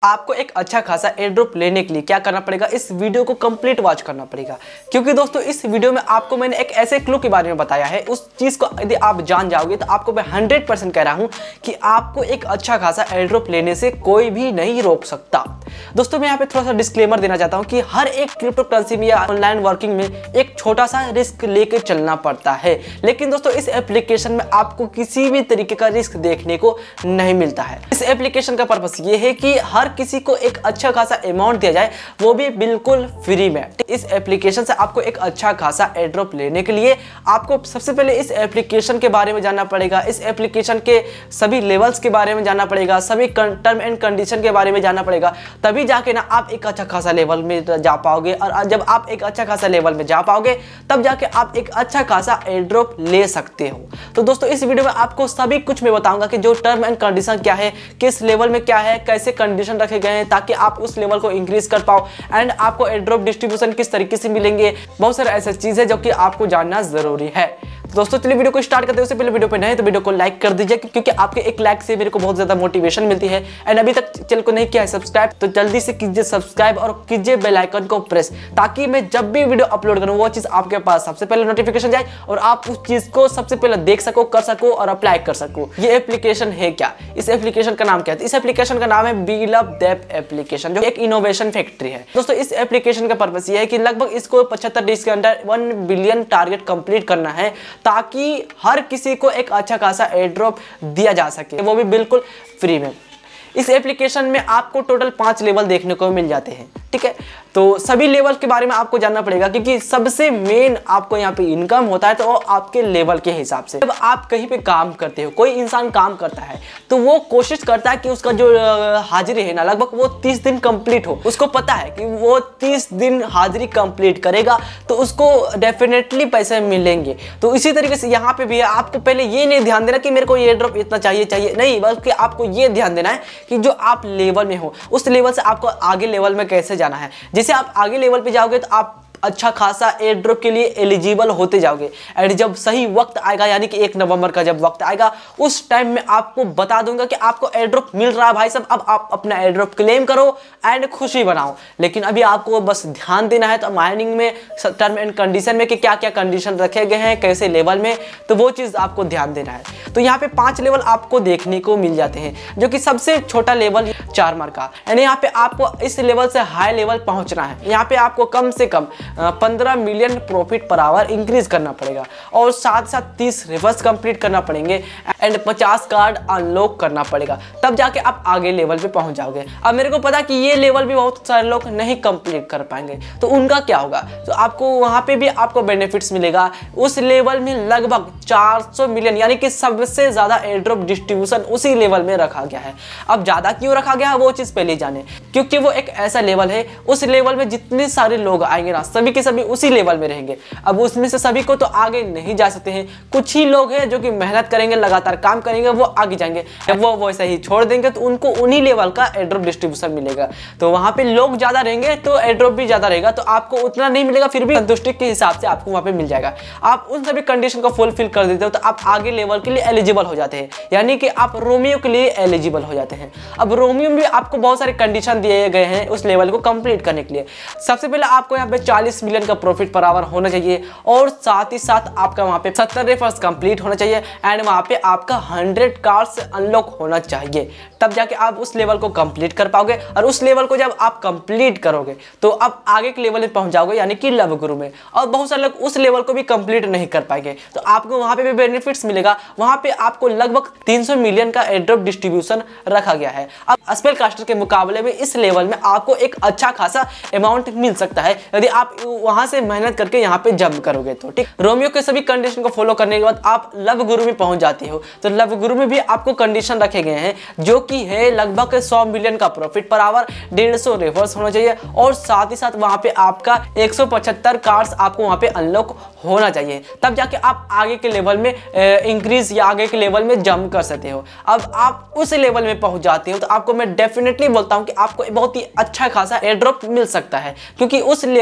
आपको एक अच्छा खासा एयर ड्रॉप लेने के लिए क्या करना पड़ेगा, इस वीडियो को कंप्लीट वॉच करना पड़ेगा। क्योंकि दोस्तों इस वीडियो में आपको मैंने एक ऐसे क्लू के बारे में बताया है, उस चीज़ को यदि आप जान जाओगे तो आपको मैं 100% कह रहा हूं कि आपको एक अच्छा खासा एयर ड्रॉप लेने से कोई भी नहीं रोक सकता। दोस्तों मैं यहाँ पे थोड़ा सा डिस्क्लेमर देना चाहता हूँ कि हर एक क्रिप्टो करेंसी में या ऑनलाइन वर्किंग में एक छोटा सा रिस्क लेके चलना पड़ता है, लेकिन दोस्तों इस एप्लीकेशन में आपको किसी भी तरीके का रिस्क देखने को नहीं मिलता है। इस एप्लीकेशन का पर्पस ये है कि हर किसी को एक अच्छा खासा अमाउंट दिया जाए, वो भी बिल्कुल फ्री में। इस एप्लीकेशन से आपको एक अच्छा खासा एयर ड्रॉप लेने के लिए आपको सबसे पहले इस एप्लीकेशन के बारे में जानना पड़ेगा, इस एप्लीकेशन के सभी लेवल्स के बारे में जानना पड़ेगा, सभी टर्म एंड कंडीशन के बारे में जानना पड़ेगा, तभी जाके ना आप एक अच्छा खासा लेवल में जा पाओगे। और जब आप एक अच्छा खासा लेवल में जा पाओगे तब जाके आप एक अच्छा खासा एयर ड्रॉप ले सकते हो। तो दोस्तों इस वीडियो में आपको सभी कुछ मैं बताऊंगा कि जो टर्म एंड कंडीशन क्या है, किस लेवल में क्या है, कैसे कंडीशन रखे गए हैं ताकि आप उस लेवल को इंक्रीज कर पाओ, एंड आपको एयर ड्रॉप डिस्ट्रीब्यूशन किस तरीके से मिलेंगे। बहुत सारे ऐसे चीजें जो कि आपको जानना जरूरी है। दोस्तों चलिए वीडियो को स्टार्ट करते हैं। उससे पहले वीडियो पे नए तो वीडियो को लाइक कर दीजिए, क्योंकि आपके एक लाइक से मेरे को बहुत ज्यादा मोटिवेशन मिलती है। एंड अभी तक चैनल को नहीं किया है सब्सक्राइब तो जल्दी से कीजिए सब्सक्राइब और कीजिए बेल आइकन को प्रेस, ताकि मैं जब भी वीडियो अपलोड करूं वो चीज आपके पास सबसे पहले नोटिफिकेशन जाए और आप उस चीज को सबसे पहले देख सको, कर सको और अप्लाई कर सको। ये एप्लीकेशन है क्या, इस एप्लीकेशन का नाम क्या है? इस एप्लीकेशन का नाम है BeLoveDApp एप्लीकेशन, जो एक इनोवेशन फैक्ट्री है। दोस्तों इस एप्लीकेशन का पर्पस ये है कि लगभग इसको 75 डेज के अंदर 1 बिलियन टारगेट कंप्लीट करना है, ताकि हर किसी को एक अच्छा खासा एयर ड्रॉप दिया जा सके, वो भी बिल्कुल फ्री में। इस एप्लीकेशन में आपको टोटल 5 लेवल देखने को मिल जाते हैं, ठीक है। तो सभी लेवल के बारे में आपको जानना पड़ेगा, क्योंकि सबसे मेन आपको यहाँ पे इनकम होता है तो वो आपके लेवल के हिसाब से। जब आप कहीं पे काम करते हो, कोई इंसान काम करता है तो वो कोशिश करता है कि उसका जो हाजिरी है ना लगभग वो 30 दिन कंप्लीट हो। उसको पता है कि वो 30 दिन हाजिरी कंप्लीट करेगा तो उसको डेफिनेटली पैसे मिलेंगे। तो इसी तरीके से यहाँ पे भी आपको पहले ये नहीं ध्यान देना कि मेरे को एयर ड्रॉप इतना चाहिए नहीं, बल्कि आपको ये ध्यान देना है कि जो आप लेवल में हो उस लेवल से आपको आगे लेवल में कैसे जाना है। जैसे आप आगे लेवल पे जाओगे तो आप अच्छा खासा एयर ड्रॉप के लिए एलिजिबल होते जाओगे। एंड जब सही वक्त आएगा, यानी कि 1 नवंबर का जब वक्त आएगा, उस टाइम में आपको बता दूंगा कि आपको एयर ड्रॉप मिल रहा है भाई साहब, अब आप अपना एयर ड्रॉप क्लेम करो एंड खुशी बनाओ। लेकिन अभी आपको बस ध्यान देना है तो माइनिंग में टर्म एंड कंडीशन में कि क्या क्या कंडीशन रखे गए हैं, कैसे लेवल में, तो वो चीज़ आपको ध्यान देना है। तो यहाँ पे 5 लेवल आपको देखने को मिल जाते हैं, जो कि सबसे छोटा लेवल 4 मार्क का, यानी यहाँ पे आपको इस लेवल से हाई लेवल पहुंचना है। यहाँ पे आपको कम से कम 15 million profit per hour increase करना पड़ेगा, और साथ साथ 30 रिवर्स कंप्लीट करना पड़ेंगे एंड 50 कार्ड अनलॉक करना पड़ेगा, तब जाके आप आगे लेवल पे पहुंच जाओगे। अब मेरे को पता कि ये लेवल भी बहुत सारे लोग नहीं कंप्लीट कर पाएंगे, तो उनका क्या होगा? तो आपको वहां पे भी आपको बेनिफिट्स मिलेगा। उस लेवल में लगभग 400 मिलियन, यानी कि सबसे ज्यादा एयर ड्रॉप डिस्ट्रीब्यूशन उसी लेवल में रखा गया है। अब ज्यादा क्यों रखा गया है वो चीज पहले जाने, क्योंकि वो एक ऐसा लेवल है, उस लेवल में जितने सारे लोग आएंगे ना सभी के सभी उसी लेवल में रहेंगे। अब उसमें से सभी को तो आगे नहीं जा सकते हैं, कुछ ही लोग हैं जो कि मेहनत करेंगे, लगातार काम करेंगे, वो आगे जाएंगे। जब वो वैसे ही छोड़ देंगे तो उनको उन्हीं लेवल का एयर ड्रॉप डिस्ट्रीब्यूशन मिलेगा। तो वहां पे लोग ज्यादा रहेंगे तो एयर ड्रॉप भी ज्यादा रहेगा, तो आपको उतना नहीं मिलेगा, फिर भी संतुष्टि के हिसाब से आपको वहां पे मिल जाएगा। आप उन सभी कंडीशन को फुलफिल कर देते हो तो आप आगे लेवल के लिए एलिजिबल हो जाते हैं, यानी कि आप रोमियो के लिए एलिजिबल हो जाते हैं। अब रोमियो में भी आपको बहुत सारे कंडीशन दिए गए हैं उस लेवल को कंप्लीट करने के लिए। सबसे पहले आपको यहाँ पे 40 मिलियन का प्रॉफिट पर आवर होना चाहिए, और साथ ही साथ आपका वहां पे 70 रेफर्स कंप्लीट होना चाहिए, एंड वहां पे आपका 100 कार्ड्स अनलॉक होना चाहिए, तब जाके आप उस लेवल को कंप्लीट कर पाओगे। और उस लेवल को जब आप कंप्लीट करोगे तो अब आगे के लेवल में पहुंच जाओगे, यानी कि लव गुरु में। और बहुत सारे लोग उस लेवल को भी कंप्लीट नहीं कर पाएंगे, तो आपको वहां पे भी बेनिफिट्स मिलेगा। वहां पे आपको लगभग 300 मिलियन का एयर ड्रॉप डिस्ट्रीब्यूशन रखा गया है। अब स्पेल कास्टर के मुकाबले में इस लेवल में आपको एक अच्छा खासा अमाउंट मिल सकता है यदि आप वहां से मेहनत करके यहाँ पे जंप करोगे तो, ठीक। रोमियो के सभी कंडीशन को फॉलो करने के बाद आप लव गुरु में पहुंच जाते हो। तो लव गुरु में भी आपको कंडीशन रखे गए हैं, जो कि है लगभग 100 मिलियन का प्रॉफिट पर आवर, 150 रेफर्स होना चाहिए, और साथ ही साथ वहां पे आपका 175 कार्ड्स आपको वहां पे अनलॉक होना चाहिए, तब जाके आप आगे के लेवल में इंक्रीज या आगे के लेवल में जंप कर सकते हो। अब आप उस लेवल में पहुंच जाते हो तो आपको मैं डेफिनेटली बोलता हूं कि आपको बहुत ही अच्छा खासा एयर ड्रॉप मिल सकता है, क्योंकि उस लेवल में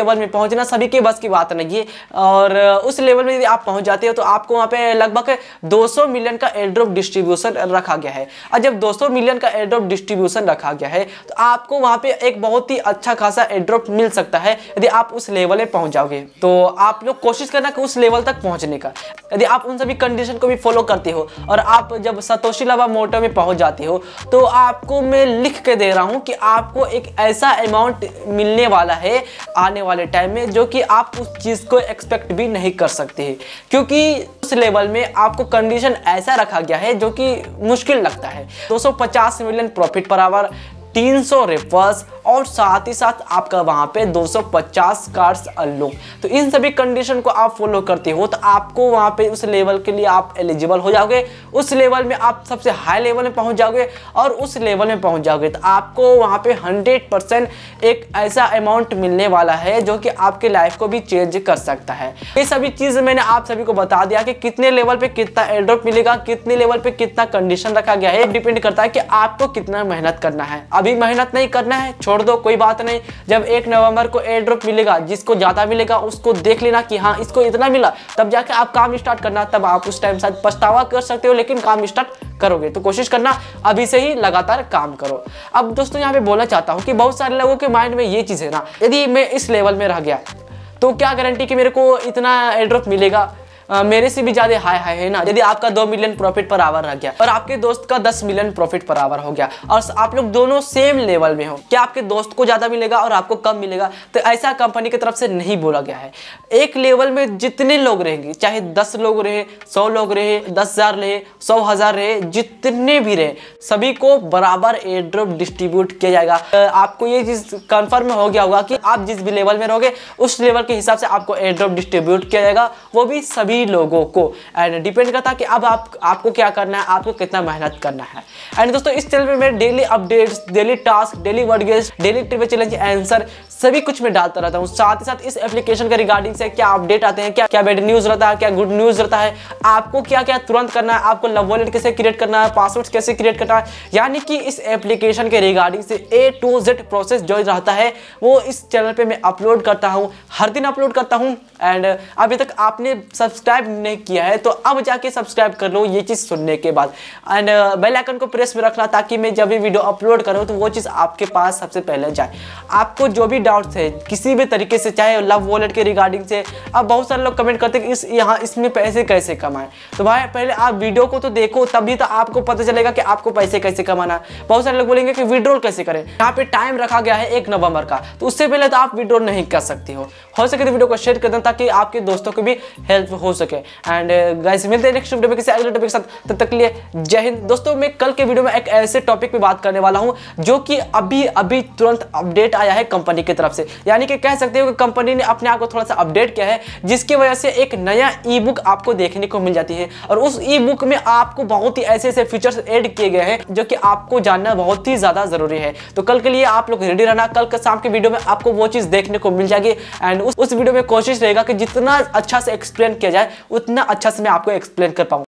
पहुंचना सभी के बस की बात नहीं है, और उस लेवल में यदि आप पहुंच जाते हो तो आपको वहां पे लगभग 200 मिलियन का एयर ड्रॉप डिस्ट्रीब्यूशन रखा गया है। और जब 200 मिलियन का एयर ड्रॉप डिस्ट्रीब्यूशन रखा गया है तो आपको वहां पे एक बहुत ही अच्छा खासा एयर ड्रॉप मिल सकता है यदि आप उस लेवल में पहुंच जाओगे। तो आप लोग कोशिश करना कि उस लेवल तक पहुंचने का। यदि आप उन सभी कंडीशन को भी फॉलो करते हो और आप जब सतोशी नाकामोटो में पहुंच जाते हो तो आपको मैं लिख के दे रहा हूं कि आपको एक ऐसा अमाउंट मिलने वाला है आने वाले टाइम में जो कि आप उस चीज को एक्सपेक्ट भी नहीं कर सकते हैं, क्योंकि उस लेवल में आपको कंडीशन ऐसा रखा गया है जो कि मुश्किल लगता है। 250 million profit per hour, 300 refers और साथ ही साथ आपका वहां पे 250 कार्ड्स अनलॉक। तो इन सभी कंडीशन को आप फॉलो करते हो तो आपको वहां पे उस लेवल के लिए आप एलिजिबल हो जाओगे। उस लेवल में आप सबसे हाई लेवल में पहुंच जाओगे और उस लेवल में पहुंच जाओगे तो आपको वहां पे 100% एक ऐसा अमाउंट मिलने वाला है जो कि आपके लाइफ को भी चेंज कर सकता है। ये सभी चीज मैंने आप सभी को बता दिया कि कितने लेवल पे कितना एयर ड्रॉप मिलेगा, कितने लेवल पे कितना कंडीशन रखा गया है। डिपेंड करता है कि आपको कितना मेहनत करना है। अभी मेहनत नहीं करना है, छोड़ दो, कोई बात नहीं। जब 1 नवंबर को एयर ड्रॉप मिलेगा, जिसको ज्यादा मिलेगा उसको देख लेना कि हाँ इसको इतना मिला, तब जाके आप काम स्टार्ट करना। तब आप उस टाइम शायद पछतावा कर सकते हो, लेकिन काम स्टार्ट करोगे तो कोशिश करना अभी से ही लगातार काम करो। अब दोस्तों यहाँ पे बोलना चाहता हूँ कि बहुत सारे लोगों के माइंड में ये चीज है ना, यदि मैं इस लेवल में रह गया तो क्या गारंटी कि मेरे को इतना एयर ड्रॉप मिलेगा, मेरे से भी ज्यादा हाई है ना। यदि आपका 2 मिलियन प्रॉफिट पर आवर रह गया और आपके दोस्त का 10 मिलियन प्रॉफिट पर आवर हो गया और आप लोग दोनों सेम लेवल में हो, क्या आपके दोस्त को ज्यादा मिलेगा और आपको कम मिलेगा? तो ऐसा कंपनी की तरफ से नहीं बोला गया है। एक लेवल में जितने लोग रहेंगे, चाहे 10 लोग रहे, 100 लोग रहे, 10,000 रहे, 100,000 रहे, जितने भी रहे, सभी को बराबर एयर ड्रॉप डिस्ट्रीब्यूट किया जाएगा। आपको ये चीज कंफर्म हो गया होगा कि आप जिस भी लेवल में रहोगे उस लेवल के हिसाब से आपको एयर ड्रॉप डिस्ट्रीब्यूट किया जाएगा, वो भी सभी लोगों को। एंड डिपेंड करता है कि अब आपको क्या करना है, आपको कितना मेहनत करना है। एंड दोस्तों इस चैनल पे मैं daily updates, daily task, daily word guest, daily trivia challenge answer सभी कुछ मैं डालता रहता हूँ। साथ ही साथ इस एप्लीकेशन के रिगार्डिंग से क्या अपडेट आते हैं, क्या बैड न्यूज रहता है, क्या गुड न्यूज रहता है, आपको क्या क्या तुरंत करना है, आपको लव वॉलेट कैसे क्रिएट करना है, पासवर्ड कैसे क्रिएट करना है, यानी कि इस एप्लीकेशन के रिगार्डिंग से A to Z प्रोसेस जो रहता है वो इस चैनल पे मैं अपलोड करता हूँ, हर दिन अपलोड करता हूँ। एंड अभी तक आपने सब्सक्राइब नहीं किया है तो अब जाके सब्सक्राइब कर लो ये चीज़ सुनने के बाद। एंड बेल आइकन को प्रेस में रखना ताकि मैं जब भी वीडियो अपलोड करूँ तो वो चीज़ आपके पास सबसे पहले जाए। आपको जो भी डाउट्स है किसी भी तरीके से, चाहे लव वॉलेट के रिगार्डिंग से, अब बहुत सारे लोग कमेंट करते हैं कि इसमें पैसे कैसे कमाएं, तो भाई पहले आप वीडियो को तो देखो, तभी तो आपको पता चलेगा कि आपको पैसे कैसे कमाना है। बहुत सारे लोग बोलेंगे कि विड्रॉल कैसे करें, यहाँ पे टाइम रखा गया है 1 नवंबर का, तो उससे पहले तो आप विड्रॉल नहीं कर सकते हो सके तो वीडियो को शेयर कर दें ताकि आपके दोस्तों को भी हेल्प हो सके। एंड गाइस मिलते हैं नेक्स्ट वीडियो में किसी अगले टॉपिक के साथ, तब तक के लिए जय हिंद। दोस्तों मैं कल के वीडियो में एक ऐसे टॉपिक पे बात करने वाला हूं जो कि अभी तुरंत अपडेट आया है कंपनी की तरफ से, यानी कि कह सकते हो कि कंपनी ने अपने आप को थोड़ा सा अपडेट किया है, जिसकी वजह से एक नया ई बुक आपको देखने को मिल जाती है। और उस ई बुक में आपको बहुत ही ऐसे फीचर्स ऐड किए गए हैं जो कि आपको जानना बहुत ही ज्यादा जरूरी है। तो कल के लिए आप लोग रेडी रहना, कल के शाम के वीडियो में आपको वो चीज देखने को मिल जाएगी। एंड उस वीडियो में कोशिश रहेगा कि जितना अच्छा से एक्सप्लेन किया जाए उतना अच्छा से मैं आपको एक्सप्लेन कर पाऊँ।